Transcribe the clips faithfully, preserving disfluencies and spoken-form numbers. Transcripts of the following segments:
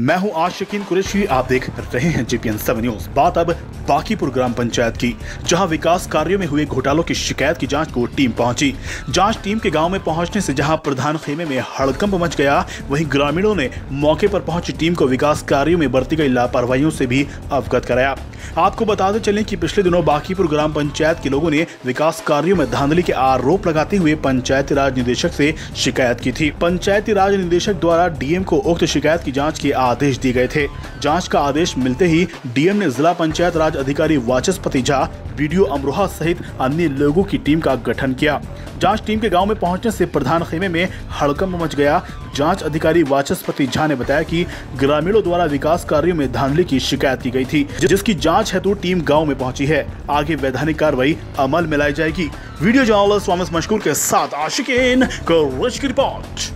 मैं हूं आशिकीन कुरैशी, आप देख रहे हैं जेपीएन सेवन न्यूज। बात अब बांकीपुर ग्राम पंचायत की, जहां विकास कार्यों में हुए घोटालों की शिकायत की जांच को टीम पहुंची। जांच टीम के गांव में पहुंचने से जहां प्रधान खेमे में हड़कंप मच गया, वहीं ग्रामीणों ने मौके पर पहुंची टीम को विकास कार्यों में बरती गई लापरवाहियों से भी अवगत कराया। आपको बताते चलें कि पिछले दिनों बांकीपुर ग्राम पंचायत के लोगों ने विकास कार्यों में धांधली के आरोप लगाते हुए पंचायती राज निदेशक से शिकायत की थी। पंचायती राज निदेशक द्वारा डीएम को उक्त शिकायत की जांच के आदेश दिए गए थे। जांच का आदेश मिलते ही डीएम ने जिला पंचायत राज अधिकारी वाचस्पति झा, बीडीओ अमरोहा सहित अन्य लोगों की टीम का गठन किया। जांच टीम के गांव में पहुंचने से प्रधान खेमे में हड़कंप मच गया। जांच अधिकारी वाचस्पति झा ने बताया कि ग्रामीणों द्वारा विकास कार्यों में धांधली की शिकायत की गई थी, जिसकी जांच हेतु टीम गांव में पहुंची है। आगे वैधानिक कार्रवाई अमल में लाई जाएगी। वीडियो जर्नलिस्ट वामिस मशकूर के साथ आशिकीन कुरैशी की रिपोर्ट।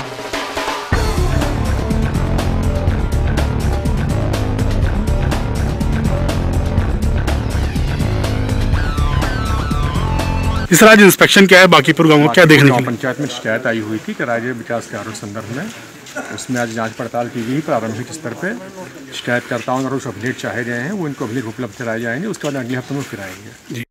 इस राज्य इंस्पेक्शन क्या है बांकीपुर गांव में, क्या देखने के लिए? पंचायत में शिकायत आई हुई थी कि राज्य विकास कार्यों के संदर्भ में, उसमें आज जांच पड़ताल की गई। प्रारंभिक स्तर पे शिकायतकर्ताओं और उस अपडेट चाहे गए हैं, वो इनको अभी उपलब्ध कराए जाएंगे। उसके बाद अगले हफ्ते में फिर आएंगे।